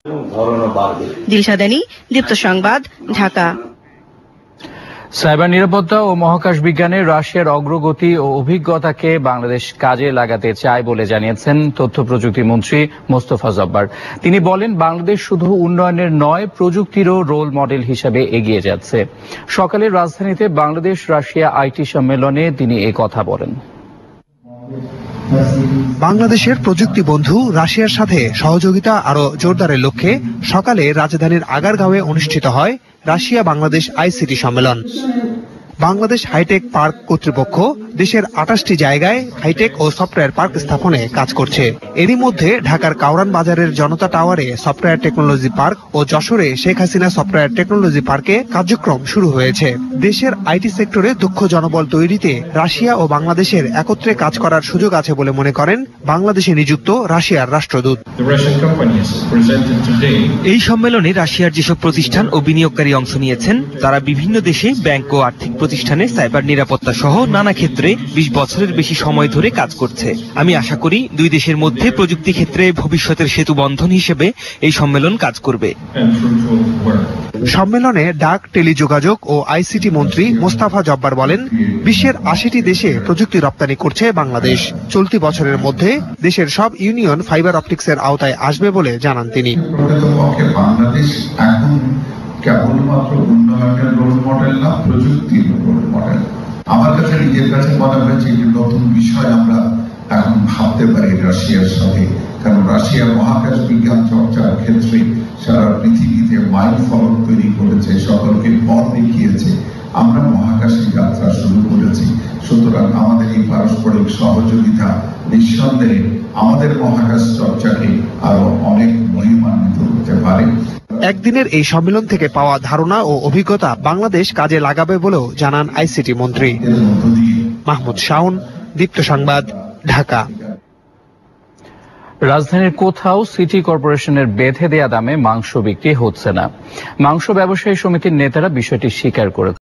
দিলশাদানি, দীপ্ত সংবাদ, ঢাকা। সাইবার নিরাপত্তা ও মহাকাশ বিজ্ঞানে রাশিয়ার অগ্রগতি ও অভিজ্ঞতাকে বাংলাদেশ কাজে লাগাতে চায় বলে জানিয়েছেন তথ্য প্রযুক্তি মন্ত্রী মোস্তফা জব্বার। তিনি বলেন, বাংলাদেশ শুধু উন্নয়নের নয়, প্রযুক্তিরও রোল মডেল হিসেবে এগিয়ে যাচ্ছে। সকালে রাজধানীতে বাংলাদেশ রাশিয়া আইটি সম্মেলনে তিনি এই কথা বলেন। বাংলাদেশের প্রযুক্তি বন্ধু রাশিয়ার সাথে সহযোগিতা আরো জোরদারের লক্ষ্যে সকালে রাজধানীর আগারগাঁওয়ে অনুষ্ঠিত হয় রাশিয়া বাংলাদেশ আইসিটি সম্মেলন। বাংলাদেশ হাইটেক পার্ক কর্তৃপক্ষ দেশের 28টি জায়গায় হাইটেক ও সফটওয়্যার পার্ক স্থাপনে কাজ করছে। এরই মধ্যে ঢাকার কাউরান বাজারের জনতা টাওয়ারে সফটওয়্যার টেকনোলজি পার্ক ও যশোরে শেখ হাসিনা সফটওয়্যার টেকনোলজি পার্কে কার্যক্রম শুরু হয়েছে। দেশের আইটি সেক্টরে দক্ষ জনবল তৈরিতে রাশিয়া ও বাংলাদেশের একত্রে কাজ করার সুযোগ আছে বলে মনে করেন বাংলাদেশে নিযুক্ত রাশিয়ার রাষ্ট্রদূত। এই সম্মেলনে রাশিয়ার যেসব প্রতিষ্ঠান ও বিনিয়োগকারী অংশ নিয়েছেন তারা বিভিন্ন দেশে ব্যাংক ও আর্থিক প্রতিষ্ঠানে সাইবার নিরাপত্তা সহ নানা ক্ষেত্রে 20 বছরের বেশি সময় ধরে কাজ করছে। আমি আশা করি দুই দেশের মধ্যে প্রযুক্তি ক্ষেত্রে ভবিষ্যতের সেতু বন্ধন হিসেবে এই সম্মেলন কাজ করবে। সম্মেলনে ডাক, টেলিযোগাযোগ ও আইসিটি মন্ত্রী মোস্তফা জব্বার বলেন, বিশ্বের 80টি দেশে প্রযুক্তি রপ্তানি করছে বাংলাদেশ। চলতি বছরের মধ্যে দেশের সব ইউনিয়ন ফাইবার অপটিক্সের আওতায় আসবে বলে জানান তিনি। বাংলাদেশ এখন কেবলমাত্র উন্নয়নের রোল মডেল না, প্রযুক্তির রোল মডেল। আমার কাছে নিজের কাছে মনে হয়েছে যে নতুন বিষয় আমরা এখন ভাবতে পারি রাশিয়ার সাথে, কারণ রাশিয়ার মহাকাশ বিজ্ঞান চর্চার ক্ষেত্রে সারা পৃথিবীতে মাইল ফলক তৈরি করেছে, সকলকে পথ দেখিয়েছে। আমরা মহাকাশে যাত্রা শুরু করেছি। সুতরাং আমাদের এই পারস্পরিক সহযোগিতা নিঃসন্দেহে আমাদের মহাকাশ চর্চাকে আরো অনেক মহিমান্বিত করতে পারে। একদিনের এই সম্মেলন থেকে পাওয়া ধারণা ও অভিজ্ঞতা বাংলাদেশ কাজে লাগাবে বলেও জানান আইসিটি মন্ত্রী। মাহমুদ শাওন, দীপ্ত সংবাদ, ঢাকা। রাজধানীর কোথাও সিটি কর্পোরেশনের বেঁধে দেয়া দামে মাংস বিক্রি হচ্ছে না। মাংস ব্যবসায়ী সমিতির নেতারা বিষয়টি স্বীকার করে